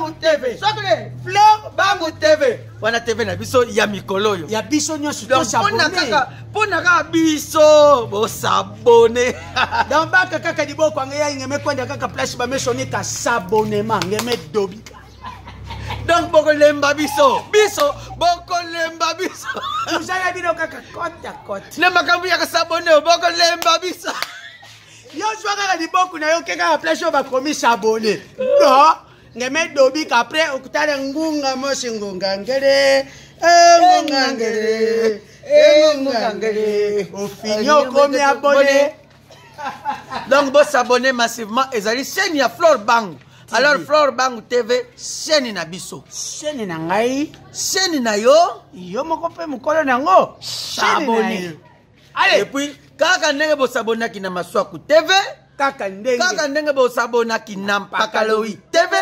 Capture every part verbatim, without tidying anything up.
Bangu T V. Fleur Bangu T V. Wana T V na biso ya mikolo yo. Ya biso nyonso to s'abonner. Pona kaka biso bo s'abonner. Donc baka kaka liboko ngaya ngeme kwenda kaka place ba mesoni ka s'abonnement ngeme dobi. Donc boko lemba biso. Biso boko lemba biso. Vous allez bino kaka côte à côte. Le makambu ya ka s'abonner boko lemba biso. Yo joue kaka liboko na yo kaka place ba promis s'abonner. Non. Ngeme dobi après okutale ngunga mosi ngunga ngere ngunga ngere ngunga ngere ofinyo komi abonné. Donc bo s'abonner massivement ezali chaîne ya Fleur Bangu. Alors Fleur Bangu T V chaîne na biso. Chaîne na ngai, chaîne na yo, yo moko pe mukolo nango. S'abonner. Allez, et puis kaka ndenge bo s'abonner ki na Maswaku T V, kaka ndenge kaka ndenge bo s'abonner ki na Mpakalowi T V.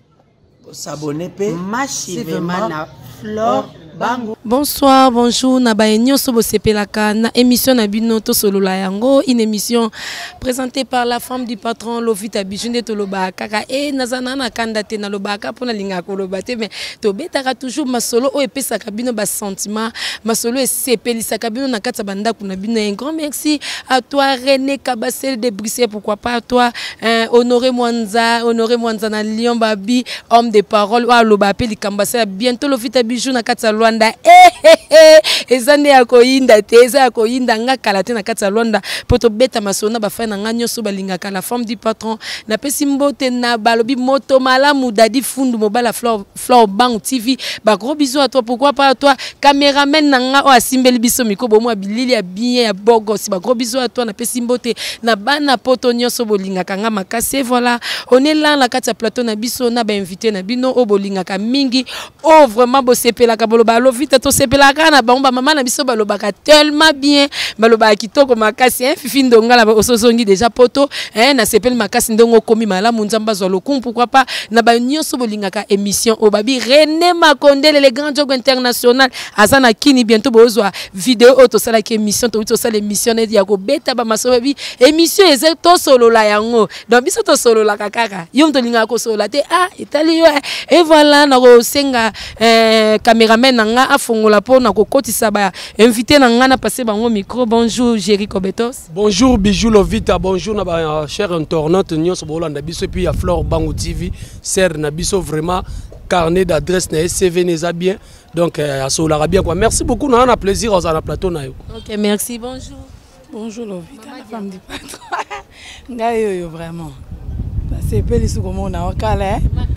S'abonner pe massivement na Fleur Bangu. Bonsoir, bonjour, na baenyo sobo sepelaka na émission na bino to solola yango, une émission présentée par la femme du patron Lovita Bijunde Toloba kaka e nazana na kandate na lobaka pona linga ko lobate mais to betaka toujours masolo o epesa kabino ba sentiment masolo e sepelisa kabino na katsa banda kuna bino. Un grand merci à toi René Kabasel de Bruxelles, pourquoi pas à toi hein, Honoré Mwanza, Honoré Mwanza na Lyon Babi, homme de parole wa loba pe likambasa bientôt Lovita Bijou na katsa Luanda. Eh eh eh ezane ya koyinda te eza ya koyinda nga kala te na kati ya Luanda poto beta masona ba fa na nga nyoso balingaka la femme du patron na pesi mbote na balobi moto malamu dadi fundu mobala Fleur Fleur Bangu T V. Ba gros bisous à toi, pourquoi pas à toi caméraman na nga o asimbeli biso mikobo mo bilili ya bien ya bogo si. Ba gros bisous à toi na pesi mbote na bana poto nyoso bolingaka nga makase. Voilà, on est là la kati ya plateau na biso na ba invité na bino o bolingaka mingi o vraiment bo sepela ka bolo ba Lovita to sepela ka na ba mama na biso balobaka tellement bien balobaka kitoko makasi hein fifi ndonga la osozongi déjà poto hein na sepel makasi ndongo komi malamu nzamba zo lokum. Pourquoi pas na ba nyonso bolingaka émission o babi René Makonde le grand jogo international azana kini bientôt bozwa vidéo auto sala ki émission to to sala émission ne ya ko beta ba maso babi émission eze to solo la yango donc biso to solo la kakaka yom to linga ko solo la te ah itali yo et voilà na ko senga euh caméraman nga afongola po na ko kotisa ba invité na nga na passer bango micro. Bonjour Jerry Kobetos. Bonjour Bijou Lovita, bonjour na ba cher internaute nyonso bolanda biso puis ya Fleur Bangu T V ser na biso vraiment carnet d'adresse na S C V neza bien donc euh, asola bien quoi. Merci beaucoup na na plaisir aux na plateau na yo. OK, merci, bonjour. Bonjour Lovita, la femme du patron. Ngayo yo vraiment. C'est peu les sous comme on a au calais.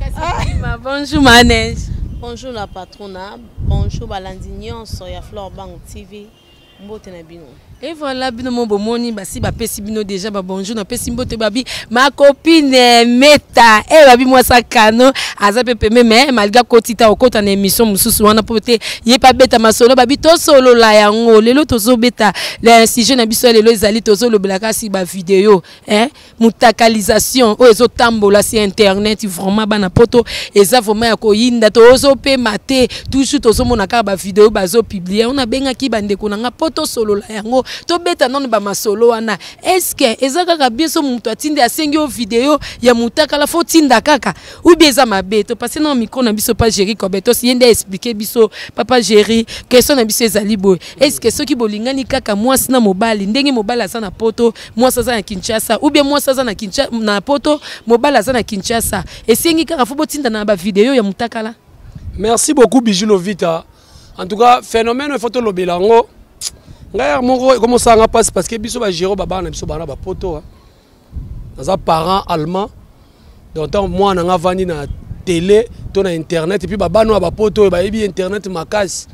Bonjour Manège. Bonjour la patronne, bonjour Balandignon, soya Fleur Bangu T V, mbote na bino. Et voilà, bino mo bomoni basi ba pesi bino déjà ba bonjour na pesi mbote babi ma copine Meta e babi moi sa kano aza pepe mais malgré kotita okota na émission mususu wana pote ye pa beta masolo babi to solo la yango lelo tozo beta le sujet na biso lelo ezali tozo lobelaka si ba vidéo hein mutakalisation o ezo tambola si internet vraiment bana poto eza vraiment ya koyinda tozo pe mate toujours tozo mona ka ba vidéo bazo publier on a benga ki bande konanga poto solo la yango to beta non ba masolo wana. Est-ce que ezaka ka biso muto atinde asengi o vidéo ya mutaka la faut tinda kaka ou bien za mabe to passer non micro na biso pas Jerry Kobetos yende expliquer biso papa Jerry question na biso ezali boy. Est-ce que ceux qui bolingani kaka moi sina mobali ndenge mobali asa na poto moi sa za na Kinshasa ou bien moi sa za na Kinshasa na poto mobali asa na Kinshasa esengi kaka faut botinda na ba vidéo ya mutaka la. Merci beaucoup Bijou Lovita. En tout cas phénomène il faut to lobelango. Ngaya moko comment ça nga passe parce que biso ba géro baba na biso bana ba poto hein. Dans un parent allemand. Donc moi na nga vandi na télé, to na internet et puis baba no ba poto ba yebi internet makasi.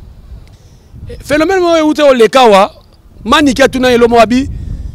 Phénomène mo ute o lekawa maniki tuna elo mo abi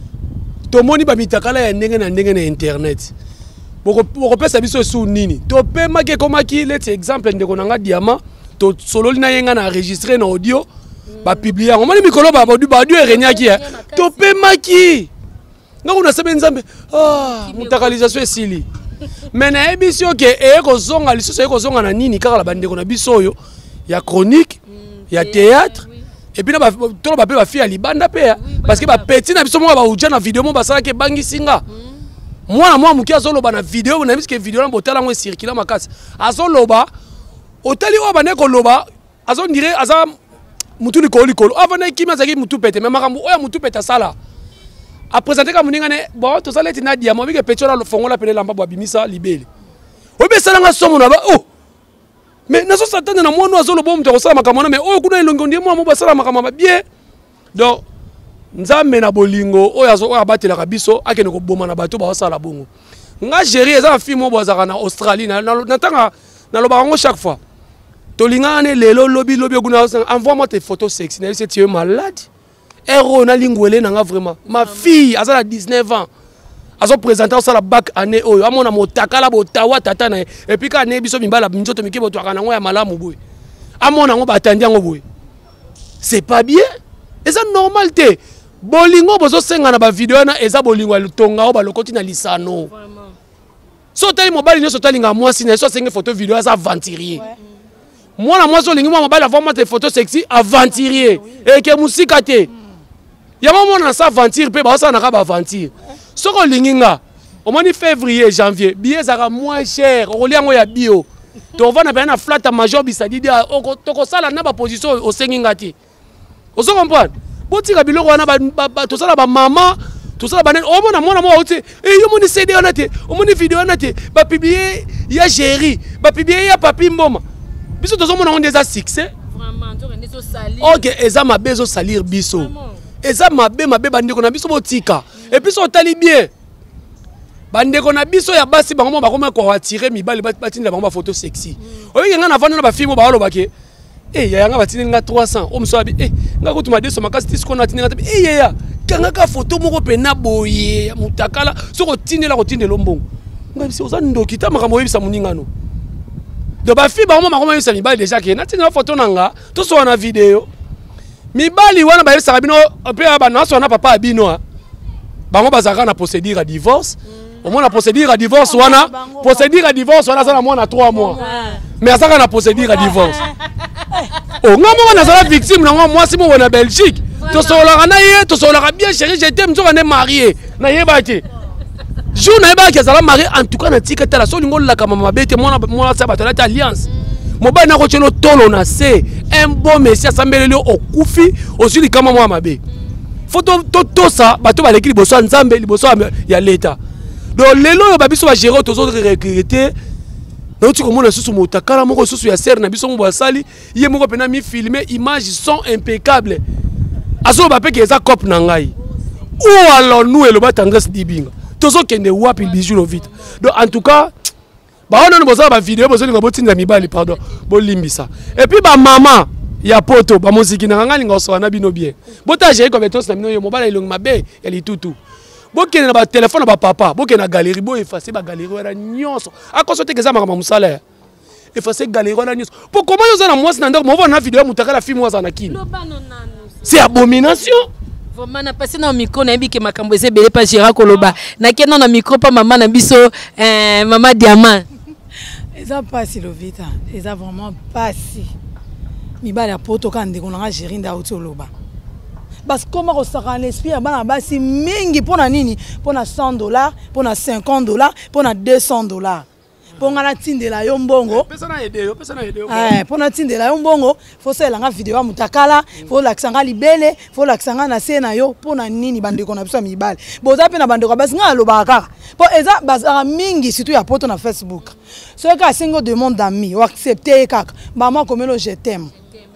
to moni ba mitakala ya ndenge na ndenge na internet. Boko boko pesa biso su nini. To pe make komaki let's exemple ndeko na nga diamant to solo lina yenga na enregistrer na audio. Ba publier on mani mikolo ba bodu ba du erenyaki eh to pe maki ngako na sebe nzambe ah mutakalisation esili mais na emission ke e ko zonga lisusu e ko zonga na nini kaka la bande ko na biso yo ya chronique ya théâtre et puis na ba to ba pe ba fi ya libanda pe parce que ba petit na biso mo ba uja na vidéo mo ba sala ke bangi singa Moi, moi, muki azoloba na vidéo, on a vu que vidéo là, botala moi circuler ma casse. Azoloba, otali wa bane ko loba, azon dirait aza mutu ni ko likolo. Avana ki mazaki mutu pete, mais makambo oya mutu pete sala. A présenter comme ninga ne, bon, to sala tina diamant, bi ke pechola le fongo la pele lamba bo bimisa libeli. Obe sala nga somo na ba, oh. Mais nazo satana na moi no azoloba mutu ko sala makamona, mais oh kuna ilongo ndi moi mo ba sala makamama bien. Donc nzambe na bolingo oyo azo oyo abatelaka biso akene ko boma na bato ba osala bongo nga gérer eza fille mo bozaka na Australie na na tanga na loba ngo chaque fois tolinga ne lelo lobi lobi kuna envoie-moi tes photos sexy na c'est tu es malade héros na lingwele na nga vraiment ma fille azala dix-neuf ans azo présenter osala bac année oyo amona motakala botawa tata na et puis ka ne biso mimbala nzoto mikebo to akana ngo ya malamu boy amona ngo batandi ngo boy c'est pas bien et ça normal té bolingo bozo senga na ba vidéo na eza bolingo lutonga o ba lokoti na lisano vraiment so tali mobali nyo so tali nga mwasi na so senga photo vidéo za aventurier moi na mwasi olingi moi mobali avoir des photos sexy aventurier et ke musika te ya mama na sa aventure pe ba sa na ka ba aventure so ko linginga au mois de février janvier billet zaka moins cher o liango ya bio to va na ba na flat major bisadidi to ko sala na ba position o senginga te o so comprendre botika biloko wana ba to sala ba mama to sala ba nen o mona mona mo ote e yo moni C D wana te o moni vidéo wana te ba publier ya Géry ba publier ya Papi Mboma biso to mona on des succès vraiment to rende so salir OK eza mabe zo salir biso eza mabe mabe bandeko na biso botika et puis so tali bien bandeko na biso ya basi bango ba koma ko attirer mibali batinda bango ba photo sexy oyo nga na vanda na ba film ba loba ke eh ya nga batini nga trois cents o mso abi eh nga kutuma deux cents makasi tisiko na tinga eh ya ya kanga ka photo moko pena boye mutakala soko tindela ko tindela mbongo nga bisi oza ndoki ta makambo yebisa muningano do ba fi ba mama koma yebisa mibali déjà ke na tinga photo nanga to so na video mibali wana ba yebisa bino pe ba na so na papa abino bango bazaka na procédure à divorce au moins la procédure à divorce wana procédure à divorce wana ça na moins na trois mois mais azaka na procédure à divorce oh nga mo na sala victime na moi si mo na Belgique to sola na ye to sola bien chérie je t'aime nzoka ne marié na yeba te jour na yeba ke sala marié en tout cas na tika tala so lingo la kama mabete mo na mo na sa batala alliance mobali na ko tshelo tolo na se un bon monsieur sambelelo okufi osili kama mo mabe photo to to sa bato ba leki liboso nzambe liboso ya leta do lelo ba biso ba gérer to zo recruter na uti komona susu motakala moko susu ya serre na biso mo basali ye moko pena mi filmer images sont impeccables azo ba peke eza cop na ngai ou alors nous elo ba tendresse dibinga tozo kende wapi bijou lo vite donc en tout cas ba ona no boza ba vidéo bozo linga botinda mibali pardon bo limbisa et puis ba mama ya poto ba muziki na nganga linga so na bino bien bota j'ai comme tos na bino yo mobala ilong mabe ya litutu bokene na ba téléphone ba papa bokene na galerie bo effacer ba galerie wana nyonso akoso te kezama kama musala effacer galerie wana nyonso pour comment yo za na mwasi na ndako mo na vidéo mutakala film waza na kini c'est abomination vraiment na passé na micro na biki makambo ese belé pas Gérard Koloba na kena na micro pa maman na biso euh maman Diamant eza pasi lovita eza vraiment pasi mibala ya poto ka ndeko na Géry nda utoloba parce que comment on s'en l'esprit bana basi mingi pona nini pona cent dollars pona cinquante dollars pona deux cents dollars ponga na tindela yo mbongo pesa na aider yo pesa na aider yo eh pona tindela yo mbongo faut sala nga vidéo mutakala faut laksanga libele faut laksanga na sena yo pona nini bandeko na biso mibale boza pe na bandeko basi nga loba kaka po eza bazara mingi surtout ya poto na Facebook so ka single demande d'amis ou accepter kaka maman komelo je t'aime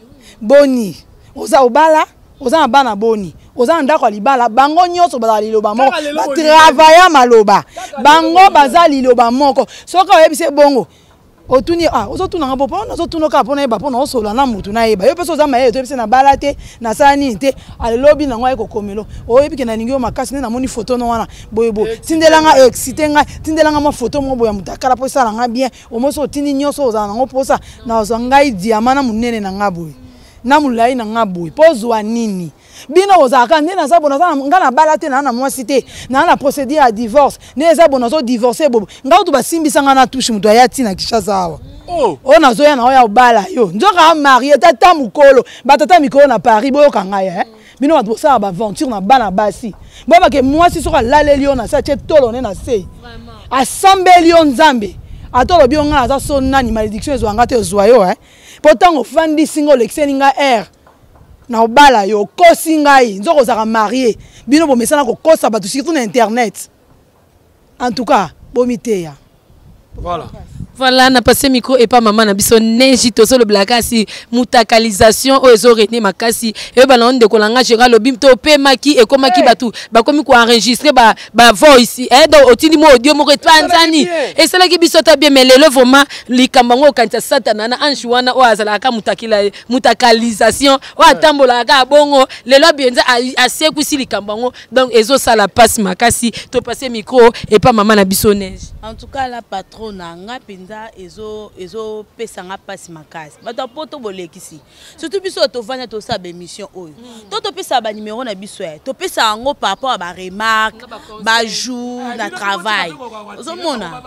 boni oza obala oza na bana boni oza ndako libala bango nyoso bazali liloba moko ba travailler maloba bango bazali liloba moko soka oyebise bongo otuni ah ozotuna ngapo pona ozotunoka pona yeba pona osola na mutu na yeba yo peso za maye to yebise na balate na sani te alelobi na ngwa ekokomelo oyebike na ningi yo makasi na moni photo no wana boyebo tindelanga excité nga tindelanga ma photo mo boya mutakala po sala nga bien omoso otini nyoso oza ngo posa na ozangai diamana munene na ngaboy na mulai na ngaboy pozwa nini bino ozaka ndena za bona za ngana balate na na mwasi te na na procédure à divorce ne za bona zo divorcer bobo ngao to basimbisa ngana touche muto ayati na Kinshasa awa oh ona zo ya na oya obala yo nzoka marié tata mukolo batata mikolo na Paris boyo kanga ya bino bato bosala baventure na bana basi boyeba ke mwasi soki alaleli yo na se atie tolo ne na sei asambeli yo nzambe ata olobi yo ngai aza so nani malédiction ezwanga te ozwa yo mpo ntango ofandisi nga olekiseni nga aire na obala yo okosi ngai nzoko ozalaka marie bino bomesana kokosa bato surtout na internet en tout cas bomiteya voilà. Voilà, na passé micro et pas maman na biso neji to so le blakasi mutakalisation o ezo rene makasi e ba na onde ko langa Gérald Obim to pe maki e ko maki batu ba komi ko enregistrer ba ba voice eh do otindi mo audio mo retwanzani et cela qui biso ta bien mais le vraiment likambango kanta satana na anjuana o azala ka mutakila mutakalisation o atambola ka bongo le lo bienza a sekusi likambango donc ezo sala passe makasi to passé micro et pas maman na biso neji en tout cas la patronne nga ezo ezo pesa nga pasi makasi bato poto bolekisi surtout biso to vanya to sa ba émission oyo to to pesa ba numéro na biso to pesa ngo par rapport à ba remarque ba jour na travail ozo mona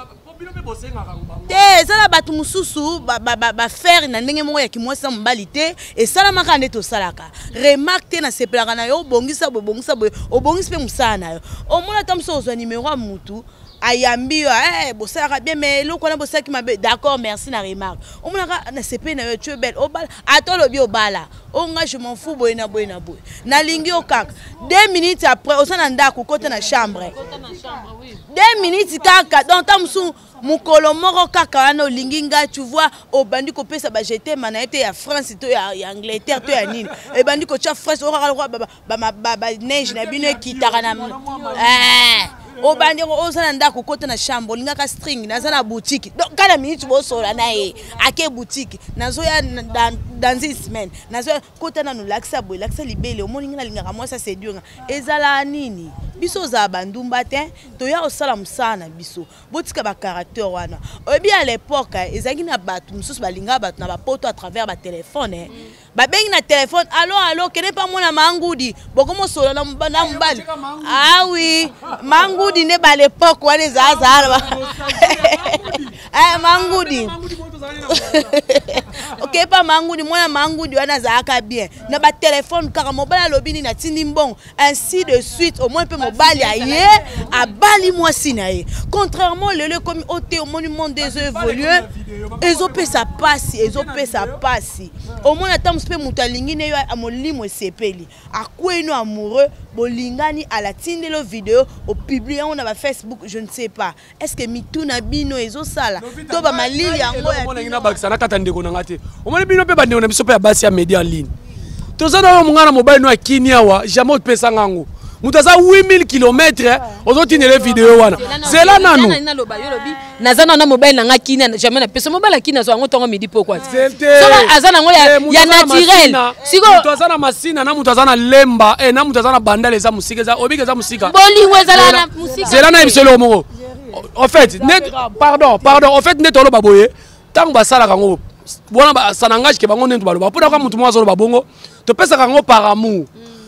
te sala bato mususu ba ba ba faire na ndenge moko ya kimwasa mbali te et sala makande to salaka remarque te na sepelaka na yo bongisa bo bongisa bo obongisa pe musana yo o mona tamso ozo numéro a mutu ayambi eh bosaka bien mais lo kona bosaki mabe d'accord merci na remarque o monaka na sepe na yo tu es belle o bala atolo bi obala o nga je m'en fous boy na boy na boy na lingi o kaka deux minutes après o sana ndako kota na chambre deux minutes kaka donc tamsu mukolo moko kaka wana olingi nga tu vois obandi ko pesa ba jeter mana ete ya France to ya Angleterre to ya nini e bandi ko cha France o kaka ba ba ba neige na bino kitaka na eh o bandi o sana ndako kota na chambre linga ka string na sana boutique donc kala minute bo sola na e ake boutique nazo ya dans une semaine nazo kota na no laksa boy laksa libele o moninga na linga ka moi ça c'est dur ezala nini biso za bandumba te to ya osala musana biso botika ba caractère wana obi à l'époque ezaki na batu mususu balinga batu na ba poto à travers ba téléphone ba bengi na téléphone allo allo kene pas mona mangudi bokomo solo na mbana mbali ah oui mangudi ne ba l'époque wana zaza eh mangudi ok pas mangudi mona mangudi wana zaka bien na ba téléphone car mobile lobini na tindi mbongo ainsi de suite au moins peu mobile aye a bali moi sinae contrairement le le comme au monument des évolué ezope ça passe ezope ça passe au moins attends pe mutalingi ne yo amolimo sepeli akweno amoureux bolingani à la tindelo vidéo au publier on a Facebook je ne sais pas est-ce que mituna bino ezo sala to ba malili yango ya mona ngina bakisa na kata ndeko na ngate o mona bino pe ba ndeko na biso pe ya basi ya media en ligne to zana mo ngana mobile no akini awa jamais pesa ngango mutaza huit mille kilomètres ozotine les vidéos wana zela nanu nazana na mobile na ngakina jamais na pesa mobile akina so ngotongo midi pokwa so so azana ngo ya ya naturel siko mutazana masina na mutazana lemba eh na mutazana bandale za musika za obike za musika bolingo ezala na musika zela na biselo moko en fait net pardon pardon en fait net olo baboye tango basala kango bona ba sanangage ke bango nento baloba pona kwa mutu mwa zo babongo to pesa kango par amour.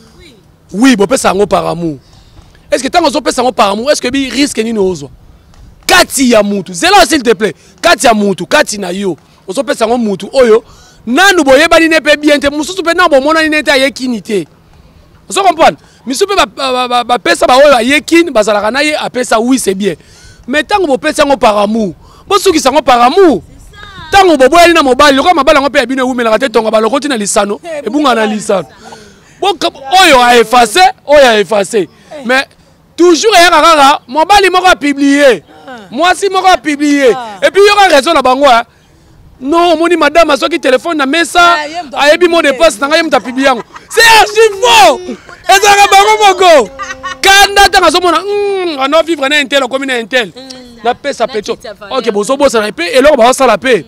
Oui, bon, pesa ngo par amour. Est-ce que tant qu'on pesa ngo par amour, est-ce que bi risque ni nozo? Kati ya mutu, zela s'il te plaît. Kati ya mutu, kati na yo. Ozo pesa ngo mutu oyo. Nanu boye bali ne pe bien te mususu pe na bo mona ni nete ayekinité. Ozo comprendre? Misu pe ba ba pesa ba oyo ayekin bazalaka na ye apesa oui c'est bien. Mais tant qu'on pesa ngo par amour. Bo suki sango par amour. Tant qu'on bobo ali na mobile, lokwa mabala ngo pe ya bino wumela te tonga ba lokoti na lisano. Ebunga na lisano. Oyo a effacé, oyo a effacé. Mais toujours il y a rara, mon bali m'a publié. Moi si m'a publié. Et puis il y aura raison à bango. Non, mon dit madame a qui téléphone na messa, a ebi mon dépasse na yem ta publié. C'est archi faux. Et ça va bango moko. Kanda ta ngaso mona, hmm, on a vivre na intel comme na intel. Na paix ça pécho. OK, bon so bo ça la paix et là on va ça la paix.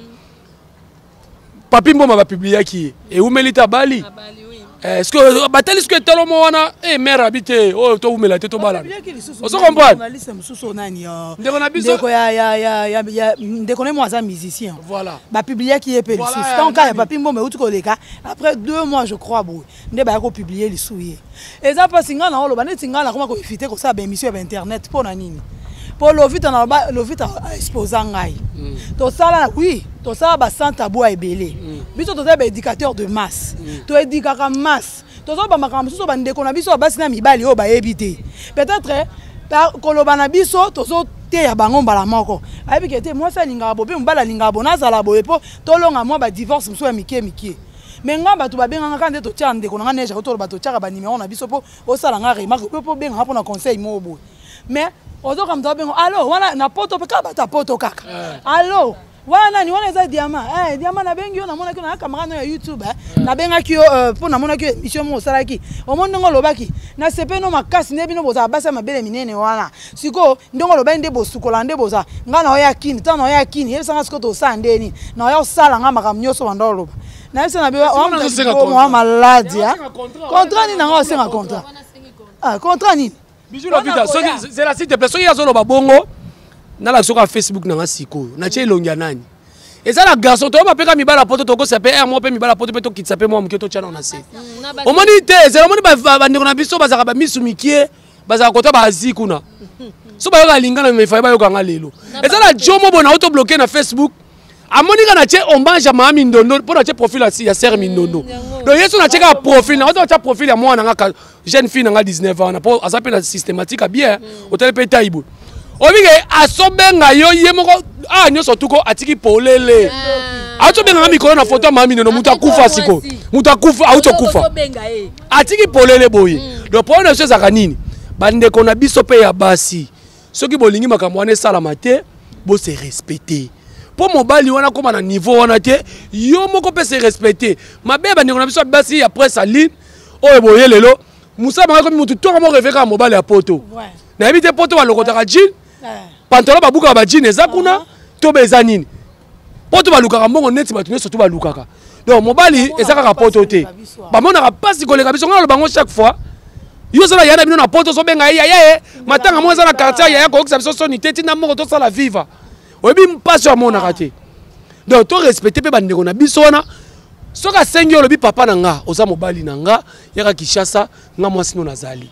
Papi mbo m'a publié qui et où melita bali. Est-ce que batel est-ce que tellement wana eh mère habité oh to umela te to bala on se comprend journaliste mususu nani ndeko na biso ndeko ya ya ya ya ndeko ne moi musicien voilà ba publier qui est pe lisusu tant ka papi mbombe uti koleka après deux mois je crois bo nde ba ko publier lisuye eza pa singa na oloba neti ngala koma ko ifite ko sa ba émission ya internet pona nini pour lovita na ba lovita exposer ngai to sala oui to sala ba santa boa ebele biso to za ba éducateur de masse to éduquer masse tozoba makambo mosusu bandeko na biso basi na mibali oyo bayebi te peut-être koloba na biso tozoteya bango mbala moko ayebi ke te mwasi alingaka bo mpe mobali alingaka bo nazala boye mpo tolonga mwa badivorce mosusu ya mike mike me nga bato babenganga kaka nde totyaka ndeko nanga neige toloba totyaka banimero na biso mpo osala nga remarque mpe mpo benganga mpona conseil moko boye mais ozoka moto abengo alo wana na poto mpe kaka bato ya poto kaka alo wana nani wana eza diama eh diama nabengi yo namonaki na camarade ya YouTube eh nabengaki yo po namonaki émission mo osalaki omoni ndongo lobaki na sepe no makasi nde bino boza basa mabele minene wana siko ndongo lobai nde bosukola nde boza nga na oya kini tana oya kini yebisanga siko to sa ndeni na oya osala nga makambo nyonso banda loba na yebisa na be wa maladi ya contrat ni nanga osenga contrat ah contrat ni bijou la vita c'est la site de soki azolo babongo na la soka Facebook nanga siko na tie longia nani eza la garçon to ba peka mibala poto to ko sape er mo pe mibala poto pe to kitsape mo mke to tiana na se o moni te c'est omoni ba ba ndeko na biso bazaka ba misu mikie bazaka kota ba azikuna so ba yoka lingana me fa ba yoka nga lelo eza la jomo bona auto bloquer na Facebook amoni kana tie ombanja mami ndondo pour na tie profil ya ser mindondo donc yeso na tie ka profil na auto tie profil ya mwana nga jeune fille nga dix-neuf ans na po azape na systématique bien hôtel pe taibo obike asobenga yo ye moko ah nyoso tuko atiki polele asobenga mikolo na photo mami no muta kufa siko muta kufa auto kufa atiki polele boye le problème c'est ça kanini bande ko na biso pe ya basi soki bolingi makambo wana sala mate bo se respecter po mobali wana koma na niveau wana te yo moko pe se respecter mabe bande ko na biso basi après ça ligne oyo boye lelo musa banga ko mutu to mo reveka mobali ya poto na ebite poto ba lokotaka jean pantalon babuka ba jean eza kuna to beza nini poto balukaka mbongo neti batu nyoso to balukaka donc mobali eza kaka poto te bamonaka pasi koleka biso ngana bango chaque fois yo sala yana bino na poto so benga ya ya matanga mo eza na quartier ya ya ko okisa biso soni te tina moko to sala viva oyebi mpasi ya monaka te donc to respecter pe bandeko na biso wana soka sengi olobi papa na nga oza mobali na nga yaka Kishasa nga mwasi no nazali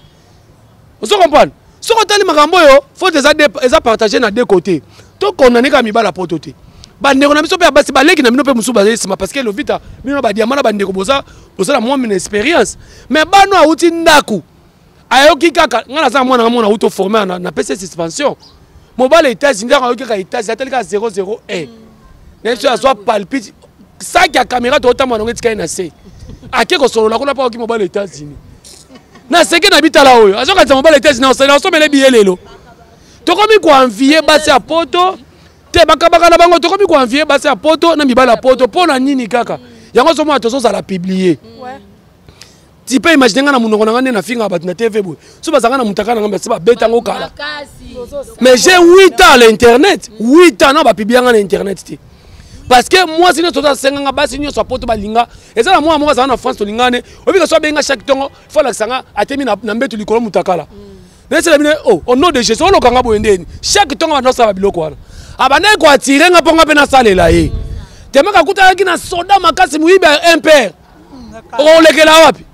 ozo comprendre soko tali makambo yo faut eza eza partager na deux côtés to condamner ka mibala poto te bandeko na biso pe basi baleki na bino pe musu bazesima parce que le vita bino ba diamana bandeko boza boza la moi une expérience mais bano auti ndaku ayoki kaka nga na za mwana mwana auto former na na P C suspension mobile États-Unis ndaka ayoki ka États-Unis atali ka zéro zéro un neti azwa palpite sac ya caméra to otama na ngetika na se akeko solo la kuna pa oki mobile États-Unis na seke na bitala oyo azoka tsa mobile États-Unis on sala somele bielelo to komi ko envier basi ya poto te bakabaka na bango to komi ko envier basi ya poto na mibala poto pona nini kaka yango so mo atozo za la publier ouais ti pe imaginer nga na munoko na ngane na finga bat na T V boy so bazanga na mutaka na ngamba se ba betango kala mais j'ai huit ans à l'internet huit ans na ba publier nga na internet ti parce que moi sinon tota senga basi nyo so poto balinga eza na moi moi za na France to lingane obika so benga chaque tongo faut la sanga atemi na mbetu likolo mutakala nese la bine oh au nom de Jésus on okanga boyendeni chaque tongo na sa biloko wana abane ko atire nga ponga pe na salela ye temaka kuta ki na soda makasi muibe un père o lekela wapi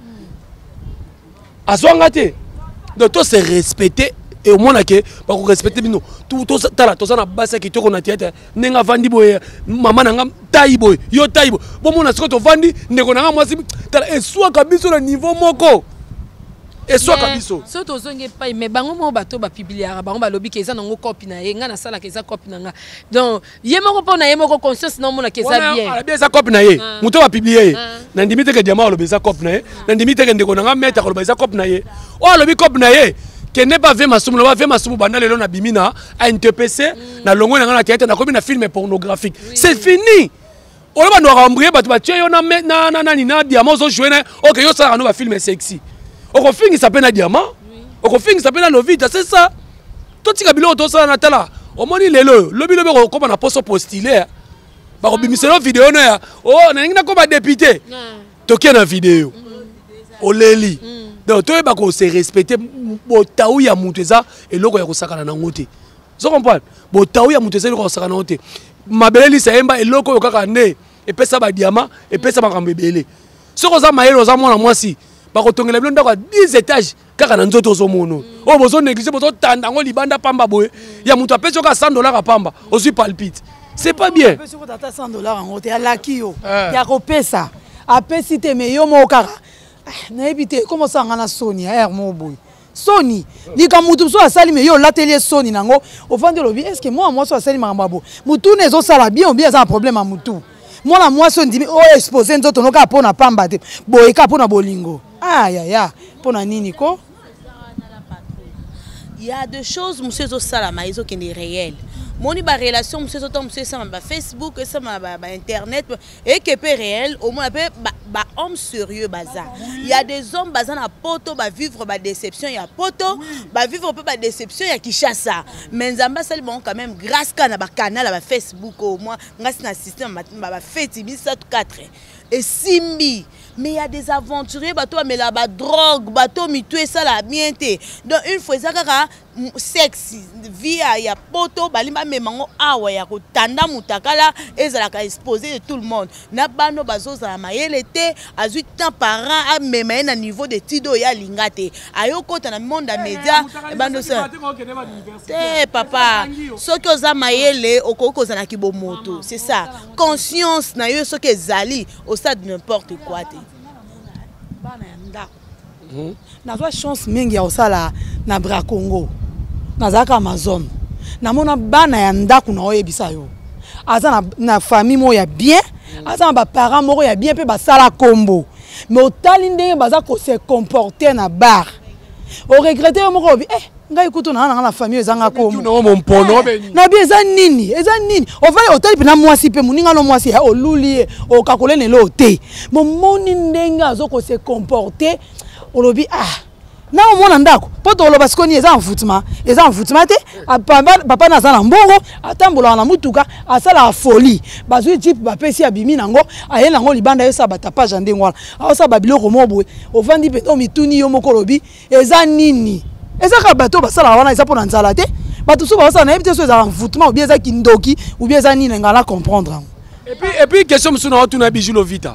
azwanga te donc to se respecter et au moins que ba ko respecter bino tout to tala to sana basa ki to ko na tete nenga vandi boye mama nanga tayi boye yo tayi bo bo mona siko to vandi ndeko nanga mwasi tala eswa kabiso na niveau moko eswa kabiso so to zonge pa mais bango mo bato ba publier bango ba lobi ke eza nango copie na ye nga na sala ke eza copie nanga donc ye moko pona ye moko conscience na mona ke eza bien ala bien eza copie na ye muto ba publier na ndimite ke diamant lobi eza copie na ye na ndimite ke ndeko nanga meta ko lobi eza copie na ye o lobi copie na ye que n'est pas vraiment masumu va vraiment masumu banda lelo na bimina a N T P C na longo na na théâtre na comme na film pornographique c'est fini on va nous rembrouiller ba tu yo na na na na diamant zo jouer na OK yo ça na ba film sexy on finit ça peut na diamant on finit ça peut na lovita c'est ça tout tika bilo to ça na tala o moni lelo lobi lobi ko comme na poso postiller ba ko bimiselo vidéo na oh na ngina ko ba député to ki na vidéo o leli donc toi ba ko se respecter botaou ya mutu eza eloko ya kosakana na ngote zo comprendre botaou ya mutu eza eloko ya kosakana na ngote mabeleli sa yemba eloko yo kaka nde epesa ba diamant epesa makambo ebele soko za mayelo za mwana mwasi ba ko tongela bilo ndako dix étages kaka na nzoto zo mono o bozo négliger bozo tanda ngo libanda pamba boye ya mutu apesa ka cent dollars pamba ozui palpite c'est pas bien apesa ko tata cent dollars ngote ya laki yo ya kopesa apesi te me yo mo kaka nayebi te comment ça ngana Sony air mo boy Sony lika mutu so asali me yo l'atelier Sony nango ofandi lobi est-ce que moi moi so asali mangabo mutu nezo sala bien ou bien ça un problème à mutu moi la moi so ndimi o exposer nzoto noka pona pamba te boy ka pona bolingo ah ya ya pona nini ko. Il y a deux choses monsieur zo sala ma izo qui est réel. Moni ba relation monsieur zo monsieur ça ba Facebook ça ba internet et que peu réel au moins peu ba homme sérieux baza. Il y a des hommes baza na poto ba vivre ba déception, il y a poto ba vivre peu ba déception, il y a Kinshasa. Mais nzamba sali bon quand même grâce kana ba canal ba Facebook au moins grâce na système ba ba fête bisa quatre et simbi. Mais il y a des aventuriers, bateau mais là bas drogue, bateau mi tuer ça la bien té. Donc une fois ça kaka sexe via ya poto balimba memango awa ya ko tanda mutakala ezala exposé de tout le monde. Na bano bazoza mayele té azui tant parent a mema na niveau de tido ya lingate. Ayo kota na monde média bando ça. Té papa, ce que za mayele okoko za na kibomoto, c'est ça. Conscience na yo ce que zali au stade n'importe quoi té. Nazwa chance mingi ya osala na Bra Congo nazaka Amazon namona bana ya ndaku na oyebisa yo aza na, na famille mo ya bien aza na ba parents moko ya bien pe basala kombo mais otali ndenge baza ko se comporter na bar o regretter moko bi eh ngai kutu na na famille ezanga kombo no mon pono beni na bien eza nini eza nini o va otali pe na mwasi pe muninga no mwasi o luli o kakolene lo te mo moni ndenge azo ko se comporter olobi ah na omona ndako poto oloba sikoni eza envoûtement eza envoûtement te papa na zana mbongo atambola na mutuka asala folie bazui type bapesi abimi nango aye nango libanda yo sa batapage ndengo wana aosa babiloko mobwe ovandi pe to mituni yo moko lobi eza nini eza ka bato basala wana eza pona nzala te bato so basala na ebite so eza envoûtement ou bien eza kindoki ou bien eza nini ngala comprendre. Et puis et puis question msuna watu na Bijou Vita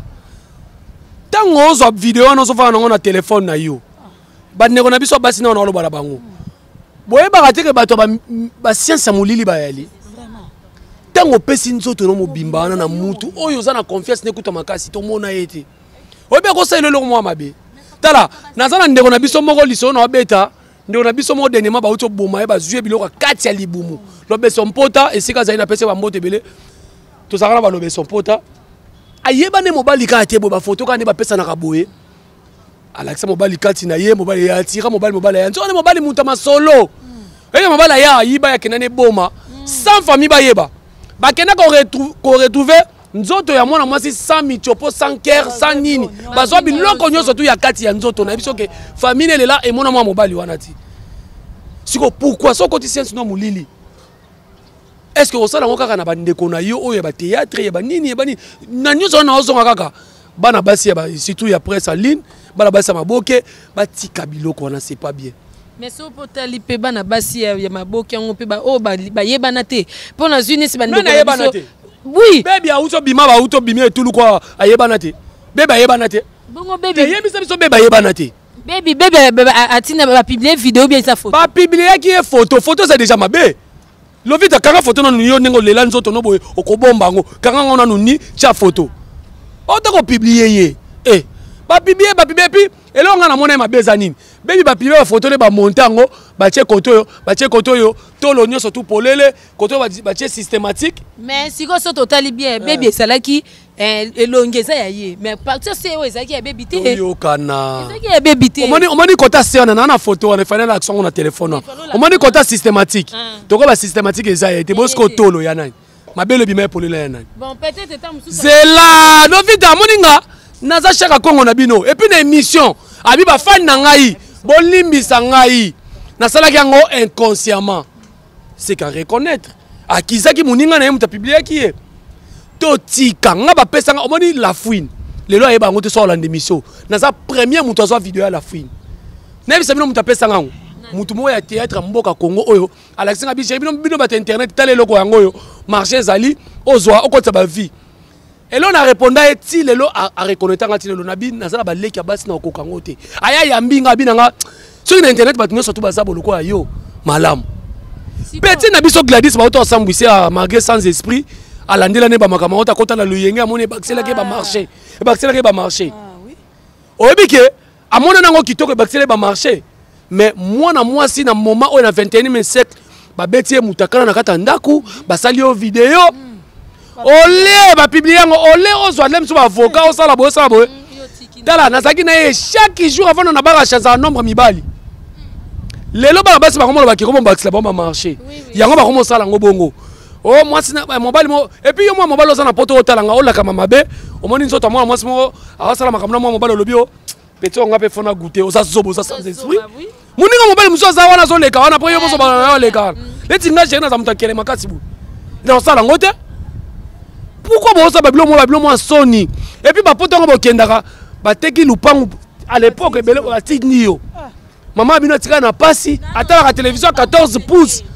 tango ozo video no so fa na téléphone na yo bandeko na biso basi na na loba bango boye ba kateke bato ba ba science mulili ba yali vraiment tango pesi nzoto no mobimba na mutu oyo za na confiance ne kuta makasi to mona yete obe ko sa ilelo mo mabe tala nazana ndeko na biso moko liso na beta ndeko na biso mo denema ba uto boma e ba zuye biloko kati ya libumu lobe son pota esika za ina pese ba mbote bele to sakana ba lobe son pota ayeba ne mobali ka te bo ba photo ka ne ba pesa na kaboye Alexa mobali kati na ye mobali ya tira mobali mobali ya nzone mobali mutama solo eye mobali ya yiba ya kenane boma sans famille ba yeba ba kena ko retrouver ko retrouver nzoto ya mwana mwasi sans mitiopo sans cœur sans nini bazwa biloko nyoso tu ya kati ya nzoto na biso ke famille elle là et mwana mwa mobali wana ti siko pourquoi so koti science no mulili est-ce que osala ngo kaka na bandeko na yo oyo ba théâtre ya ba nini ya ba nini na nyoso na ozonga kaka bana basi ya ba surtout ya presse en ligne bana basi ya maboke batika biloko wana c'est pas bien mais so potali pe bana basi ya maboke ngo pe ba o ba yebana te pona zuni si bandeko na yebana te oui baby auto bima ba auto bimi etulu kwa ayebana te beba yebana te bongo baby yebisa biso beba yebana te baby bebe atina ba publier vidéo bien sa photo ba publier qui est photo photo c'est déjà mabe lovita kanga photo na nyo nengo lela nzoto no boye okobomba ngo kanga ngona nuni cha photo auto ko publier ye eh ba publier ba publier puis elonga na mona mabe za nini baby ba publier ba photo le ba montango ba che koto yo ba che koto yo to lo nyo surtout polele koto ba ba che systématique mais siko so totali bien baby salaki elongeza ya ye mais partir c'est ouais ça qui est baby te yo kana ça qui est baby te on mani on mani kota c'est na na photo on fait na action na téléphone on mani kota systématique to ko ba systématique eza ya te bosko tolo ya nani mabele bima polele ya nani bon peut-être étant mususu c'est là no vita moninga naza chaka kongo na bino et puis na émission abi ba fan na ngai bolimbisa ngai na sala ki yango inconsciemment c'est qu'à reconnaître akizaki moninga na ye muta publier ki ye to tika nga ba pesa nga omoni la fouine lelo ayeba ngo te so la émission naza premier muto azo vidéo ya la fouine na bisa bino muta pesa nga mutu mo ya théâtre mboka Congo oyo alakisanga bi bino bino ba internet tale loko yango oyo marché zali ozwa okotsa ba vie et là on a répondu à ti lelo a reconnaître ngati lelo na bi nazala ba leki ya basi na okokango te aya ya mbinga binanga sur internet ba tunyo surtout ba za boloko ayo malamu petit na biso Gladys ba auto ensemble ici à malgré sans esprit à l'andela ne ba makamota kota na luyenge amone baxela ke ba marché baxela ke ba marché ah oui oyebi ke amona nango kitoko ebakisele bamarché mais mwana mwasi na moment oyo na vingt et unième siècle babeti ye mutakala na kati ya ndako basali yo video ole bapiblie yango ole ozwa le mosusu baavocat osala boye osala boye tala nazalaki na ye chaque jour avant na baka chance ya nombre mibali lelo bana basi bakomona bakiko bombakisela bango bamarché yango bakomosala yango bongo o mwasi mobali mo epuis yo mwa mobali oza na poto otalanga olakama mabe omoni nzoto mwana mwasi moko akosala makambo na mwa mobali olobi o peti onga mpe fona goûte oza zobo oza sans esprit moninga mobali mosusu aza wana azoleka wana mpo yo bozobana na yo oleka wana neti nga jeri naza moto akele makasi boye nakosala yango te pourquoi bosala babilo mwa babilo mwa soni epuis bapoto yango bokendaka bateki lupangu à l'époque ebele batini yo mama bino atikala na pasi atalaka télévision quatorze pouces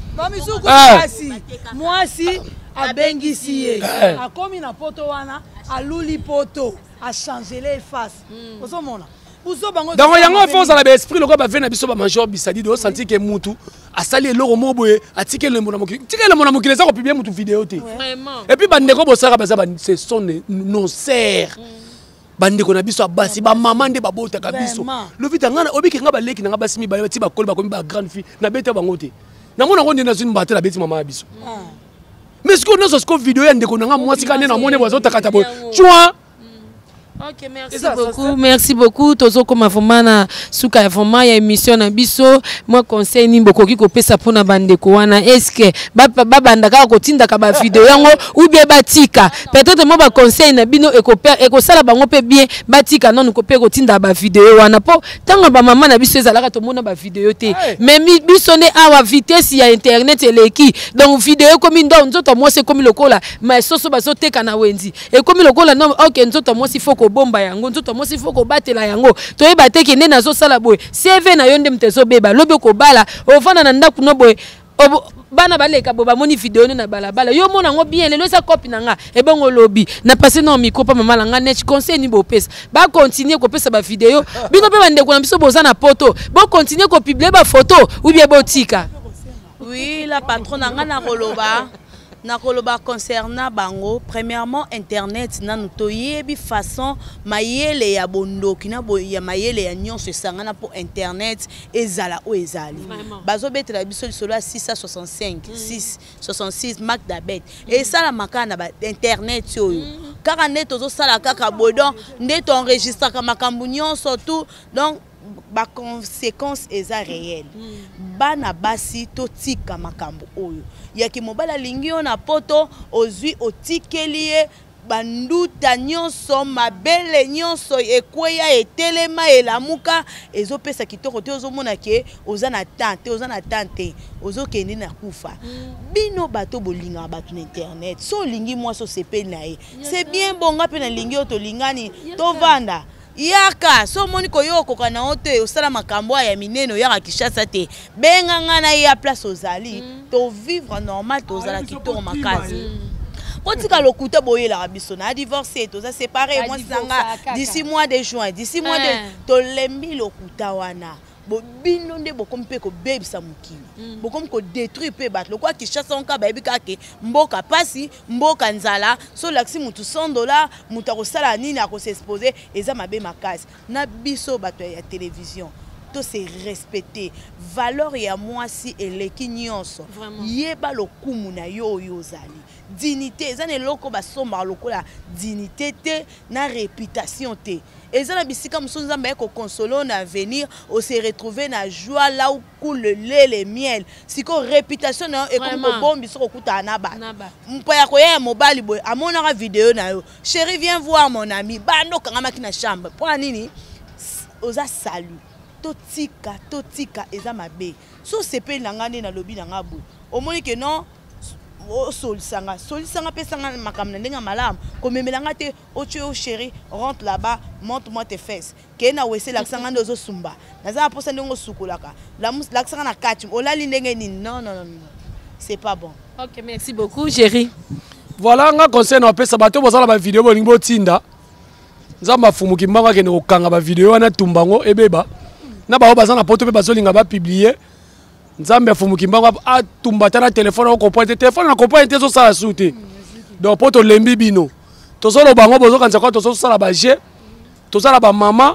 mwasi abengisi ye akomi na poto wana aluli poto achangele face ozomona donc yango fo ozala baesprit lokola bave na biso bamajor bisadide osanti ke mutu asali eloko moko boye atiki elembo na mokili tika elembo na mokili eza kopiblie mutu video te epuis bandeko bosalaka baza ce sont nos sœurs bandeko na biso abasi bamama nde babotaka biso lovita ngana obiki nga baleki na nga basi mibale bati bakoli bakomi ba grande fille na beta bango te namona ngo nde na zuni mbate na beti mama ya biso mais siko nyonso siko video ya ndeko na nga mwasi ka nde namoni bazotakata boye chwa. Ok, merci beaucoup, merci beaucoup. Tozo comme vraiment suka ya vraiment ya émission na biso. Moi conseil ni beaucoup ki ko pesa pona bandeko wana. Est-ce que ba ba bandaka ko tinda ka ba vidéo yango ou bien batika. Peut-être moi ba conseil na bino e ko e ko sala bango pe bien batika non ko pe ko tinda ba vidéo wana po tanga ba maman na biso ezalaka to mona ba vidéo te. Mais biso ne awa vitesse ya internet eleki. Donc vidéo comme ndo nzoto moi c'est comme lokola mais soso bazo teka na wenzi. Et comme lokola non OK nzoto moi si faut bomba yango nzoto mosi foko batela yango toyeba te ke nde nazosala boye C V na yo nde mtezo beba lobe ko bala ovanda na ndaku no boye bana baleka bo bamoni video na balabala yo mona ngo bien lelo sa copie nanga e bongo lobi na passer no micro pa mama langa net conseil ni bo pesa ba continuer ko pesa ba video bino pe bande ko na biso boza na poto bo continuer ko publier ba photo ou bien botika. Oui, la patronne nanga na koloba nakoloba concernant bango premièrement internet nanu toyebi façon mayele ya bondoki na ya mayele ya nyonso sangana pour internet ezala o ezali bazo betela biso lisolo ya six cent soixante-cinq six soixante-six mark d'abet et ça la makana ba internet oyo kaka net ozo sala kaka bodon nde to enregistre ka makambu nyonso tout donc ba conséquence eza réelle bana basi totika makambo oyo yaki mobala lingi na poto ozwi otikeliye banduta nyonso mabele nyonso ekweya etelema elamuka ezopesa kitoko te ozomona ke oza na tante oza na tante ozokende na kufa bino bato bolinga bato na internet so lingi mwa so sepeli na ye c'est bien bonga pe na lingi oto lingani tovanda yaka so moni ko yoko kana ote osala makambo ya mineno yaka Kishasa te benga ngana ya place ozali to vivre normal to zala kitoko makazi otika lokuta boyela biso na divorcé to za séparé moi sanga d'ici mois de juin d'ici mois de to lembi lokuta wana bo bino nde bokomi pe ko bebisa mukili bokomi ko détruire pe bat lokwa Kishasa onka bayebi kake mboka pasi mboka nzala so laksi mutu cent dollars mutu akosala nini akosexposer eza mabe makasi na biso bato ya télévision to se respecter valeur ya mwasi eleki nyonso yeba lokumu na yo yo zali dignité eza ne loko basomba lokola dignité te na réputation te eza na bisika muso nzamba eko consolo na avenir o se retrouver na joie là où coule le lait le miel siko réputation na e comme ko bombi soko kuta na ba mpo ya ko ya mobali boy amona ka vidéo na yo chérie viens voir mon ami bando kanga makina chambre pour nini oza salut totika totika eza mabe so sepeli na ngane na lobi na ngabo omoni ke non o solisanga solisanga pesanga makamna ndenga malamu komemelanga te ocho o chéri rentre là-bas montre moi tes fesses ke na wese laksanga ndozo sumba naza posa ndongo sukulaka la laksanga na kati olali ndenge ni non non non c'est pas bon. OK, merci beaucoup chéri. Voilà nga conseil na pesa bato bozala ba vidéo bolingi botinda nzamba fumuki mbanga kende kokanga ba vidéo wana tumbango ebeba na ba baza na poto pe bazolinga ba publier nzambe fumuki mbanga atumbata na téléphone ko pointe téléphone na ko pointe zo sala souté donc poto lembi bino tozolo bango bozo kanza ko tozo sala ba je tozala ba mama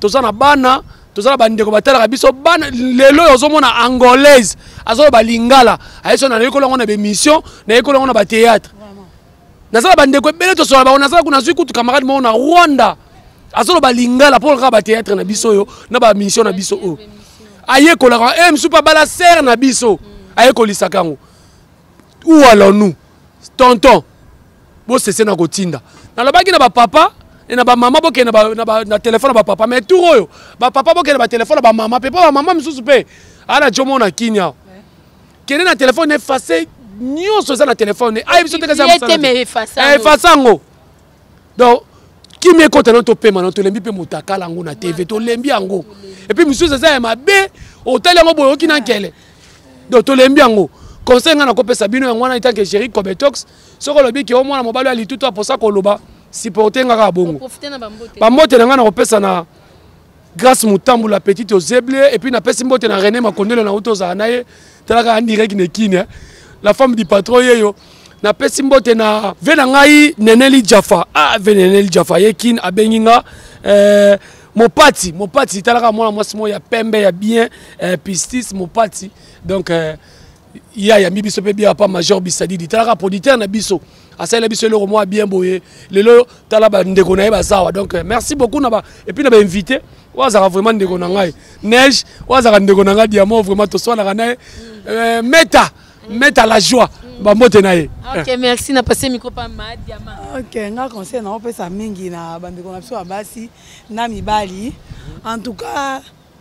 tozana bana tozala bandeko batalaka biso bana lelo ozomona angolaise azo balingala ayeso na yeko longo na bémission na yeko longo na ba théâtre nazala bandeko ebele tosola ba nazala kuna zwi kutu camarade mo na Rwanda azo balingala pour ka ba théâtre na biso yo na ba mission na biso o ayeko la em supa bala serre na biso ayeko lisakango où allons-nous tonton bo c'est na kotinda na lobaki na ba papa et na ba maman boke na ba na ba na téléphone ba papa mais tout royo ba papa boke na ba téléphone ba maman pe pas maman misusu pe ala jomo na kinya kene na téléphone effacé nyonso za na téléphone ay biso te kaza effaçango effaçango donc qui me compte non to pe manon to lembi pe mutakala ngo na T V to lembi yango et puis misusu za ma be hôtel ngo boyo kina nkele donc to lembi yango conseil nga na kopesa bino yango na itanke chéri Kobetox soko lobi ki au moins na mobalo ali tout pour ça ko loba supporter nga bongo bambote na nga na kopesa na grâce mutambu la petite aux zeble et puis na pesi mbote na René Makondelo na uto za naye talaka en direct ne kine la femme du patron yeyo na pesi mbote na vena ngai Neneli Jaffa ah Neneli Jaffa ye kin abenginga euh mopati mopati talaka mwana mwasi mo ya pembe ya bien euh, pistis mopati donc euh, ya ya mibiso pe bien pas major bisadidi talaka producteur na biso asala biso le moi bien boye lelo talaba ndeko na bazawa donc merci beaucoup na ba et puis na ba invité wazaka vraiment ndeko na ngai neige wazaka ndeko na ngai diamant vraiment to soit na kana meta meta la joie ba mbote na ye. OK merci na passer micro pa ma diamant. OK nga conseil na opesa mingi na bandeko na biso basi na mibali en tout cas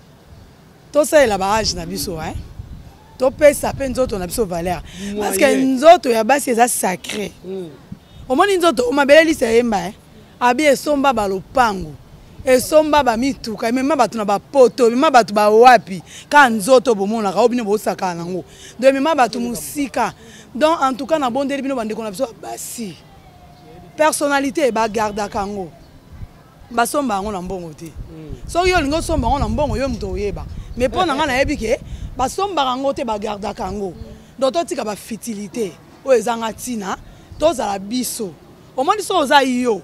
to ça la barrage na biso hein to pesa pe nzoto na biso valeur parce que nzoto ya basi eza sacré omoni nzoto omabele lisa yemba abi esomba balopango esomba ba mituka mema batu na ba poto mema batu ba wapi ka nzoto bomona ka obine bo saka nango donc mema batu musika donc en tout cas na bondeli bino bande kona biso basi personnalité ba garda kango basomba ngo na mbongo te so yo lingo somba ngo na mbongo yo mto yeba mais pona nga na yebi ke basomba ngo te ba garda kango donc to tika ba fitilité o ezanga tina to za la biso o moni so za yo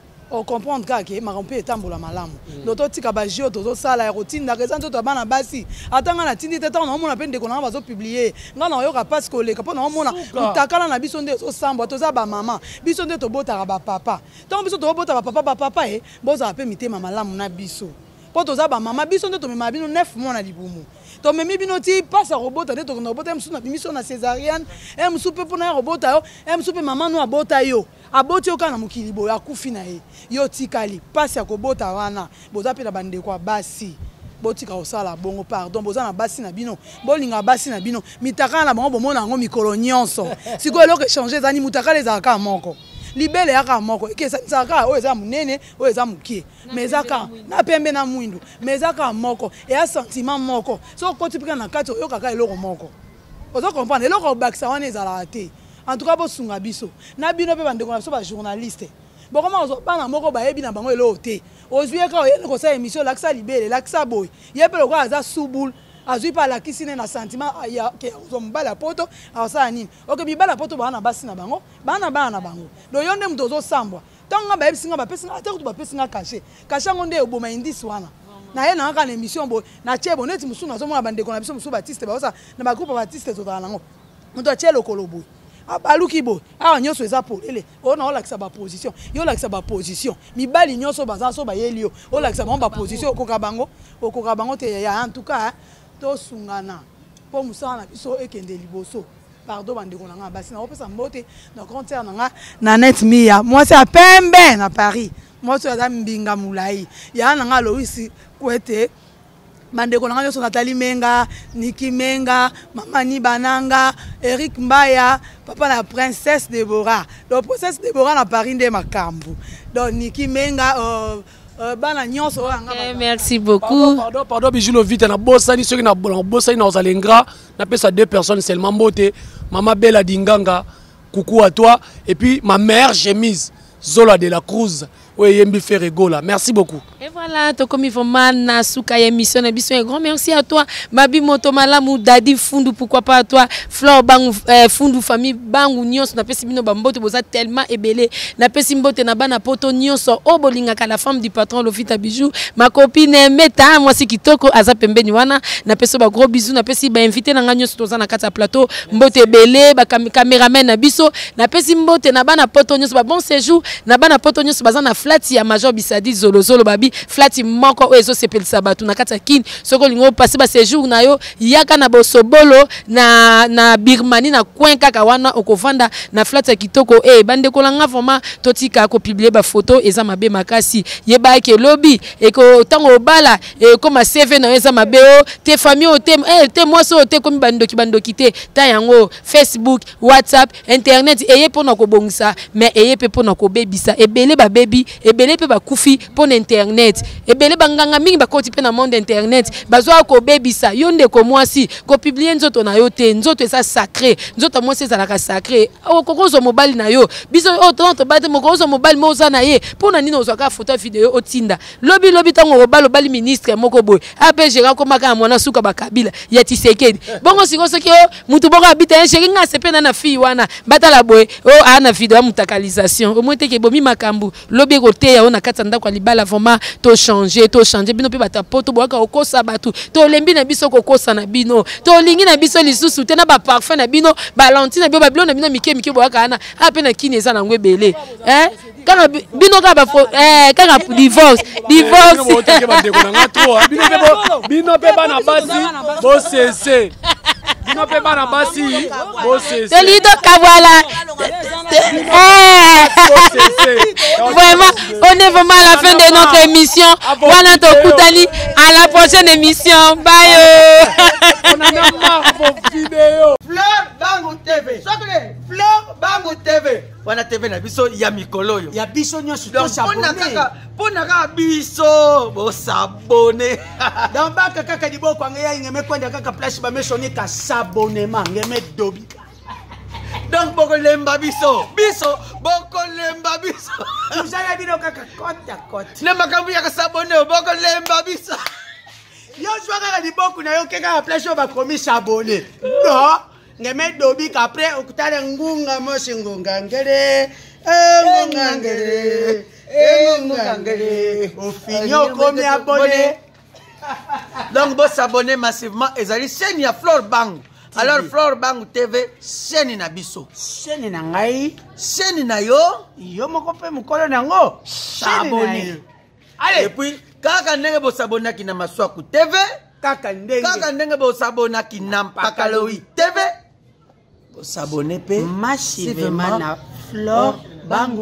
o comprendre ka ke makampe etambola malamu donc to tika ba jio to zo sala ya routine na raison to bana basi atanga na tindi te na mona pende ko na bazo publier nga na yo ka parce que le ka pona mona utakala na biso nde so samba to za ba mama biso nde to bota ba papa donc biso to bota ba papa ba papa e boza pe mitema malamu na biso po to za ba mama biso nde to mema bino neuf mois na libumu to memi bino ti passe robota nde to na robota msu na bimission na césarienne em soupe pour na robota yo em soupe mama no abota yo aboti yo kana mukili boyo akufi na ye yo tikali passe ya kobota wana boza pe na bande kwa basi botika osala bongo pardon boza na basi na bino bolinga basi na bino mitaka na bango bomona ngo mikolo nyonso siko eloko changer zani mutaka les aka moko libele yaka moko ke saka o eza munene o eza mukie mais aka na pembe na mwindu mais aka moko et a sentiment moko so ko tipika na kati yo kaka eloko moko ozo comprendre eloko bakisa wana ezala te en tout cas bosunga biso na bino pe bande ko na biso ba journaliste bon comment ozo bana moko ba yebi na bango eloko te ozuye ka oyene ko sa émission laksa libele laksa boy ye pe loko aza subul azui pa la kisine na sentiment ya ke ozo mbala poto asa nini OK bibala poto bana basi na bango bana bana na bango do yonde mto ozo sambwa tanga ba yebisinga ba pesinga ate ko ba pesinga caché caché ngonde oboma indice wana na ye na ka na émission bo na chebo neti musuna zo mona bande ko na biso musu Baptiste ba osa na ba groupe Baptiste to tala ngo mto chelo kolobo abaluki bo a nyoso eza polele o na olakisa ba position yo lakisa ba position mibali nyoso baza so ba yelio o lakisa ba position okoka bango okoka bango te ya en tout cas to sungana po musana biso ekende liboso pardon bande ko nga basi na opesa mbote na concert nga na net mia moi c'est à pembe na Paris moi c'est à mbinga mulai ya na nga Loisi kwete bande ko nga nyoso Nathalie Menga Niki Menga mama ni bananga Eric Mbaya papa la princesse Deborah donc princesse Deborah na Paris nde makambu donc Niki Menga euh Euh, bana nyonso okay, merci beaucoup. Pardon, pardon, Bijulo vite na bosani ceux qui na bosani na ozalengra na pesa deux personnes seulement mbote maman Bella Dinganga coucou à toi et puis ma mère chemise Zola de la Cruz ouais yembi Ferregola merci beaucoup. Et voilà. Voilà, tu comme vraiment na souka émission na biso. Un grand merci à toi. Mabi Moto Malamu Dadi Fundu, pourquoi pas à toi. Flore Bang Fundu famille Bangu Nyos na pesi bino bambote boza tellement ébélé. Na pesi mbote na bana poto Nyos o bolinga ka la femme du patron Lofita Bijou. Ma copine Meta moi si kitoko aza pembeni wana. Na pesi ba gros bisous na pesi ba invité na Nyos toza na kata plateau. Mbote ébélé ba caméraman na biso. Na pesi mbote na bana poto Nyos ba bon séjour. Na bana poto Nyos baza na flati ya Major Bisadi Zolo Zolo babi. Flati moko ezo sepel sabatu na kata kin soko lingo passer ba séjour na yo yaka na bosobolo na na Birmanie na coin kaka wana okovanda na flati kitoko eh bande kolanga vraiment totika ko publier ba photo eza mabe makasi yeba ke lobby e ko tango obala e koma C V na eza mabe o te famille o te eh te moi so te komi bandoki bandoki te ta yango Facebook WhatsApp internet eye pona ko bongisa mais eye pe pona ko bebisa ebele ba baby ebele pe ba kufi pona internet ebele banganga mingi bakoti pe na monde internet bazwa ko bebisa yonde ko mwasi ko publier nzoto na yo te nzoto esa sacré nzoto mwasi eza la sacré o kokozo mobali na yo biso o tonto bate mokozo mobali moza na ye pona nino ozwaka photo video otinda lobi lobi tango obalo bali ministre moko boy ape jera ko maka mwana suka bakabila ya Tshisekedi bongo siko soki o mutu bongo abita sheri nga sepena na fille wana batala boy o ana video mutakalisation o mwete ke bomi makambu lobi ko te ya ona katanda kwa libala vraiment to changer to changer bino pe bata poto boka okosa batu to lembi na biso kokosa na bino to lingi na biso lisusu te na ba parfum na bino balantine na bio babilo na bino mike mike boka ana ape na kini eza na ngwe bele eh kaka bino ka ba eh kaka divorce divorce bino pe bana basi bo cesse bino pe bana basi bo cesse Tolido Kavala. Vraiment, on est vraiment à la fin de notre émission. Voilà ton Koutali. À la prochaine émission. Bye. On en a marre vos vidéos. Fleur Bangu T V. Fleur Bangu T V. Wana T V na biso ya mikolo yo. Ya biso nyonso Donc to s'abonner. Pona kaka biso bo s'abonner. Dans baka kaka diboko ngaya ngeme kwenda kaka place ba mesoni ka s'abonnement ngeme dobi. Donc boko lemba biso. Biso boko lemba biso. Vous allez bino kaka côte à côte. Le makambu ya ka s'abonner boko lemba biso. Yo jwa kaka diboko na yo kaka place ba komi s'abonner. Non. Ngeme dobi après okutale ngunga mosi ngunga ngere ngunga ngere ngunga ngere ofinyo komi abonné. Donc bo s'abonner massivement ezali chaîne ya Flore Bangu. Alors Flore Bangu T V chaîne na biso. Chaîne na ngai chaîne na yo yo moko pe mukolo nango s'abonner. Allez et puis kaka ndenge bo s'abonner ki na Maswaku T V kaka ndenge kaka ndenge bo s'abonner ki na Mpakalowi T V. S'abonner pe massivement na Flore Bangu.